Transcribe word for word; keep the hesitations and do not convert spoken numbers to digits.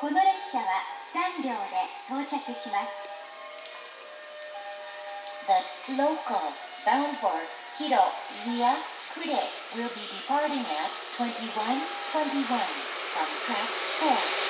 この列車はさんびょうで到着します。The local bound for Hiro via Kure will be departing at twenty-one twenty-one from track four.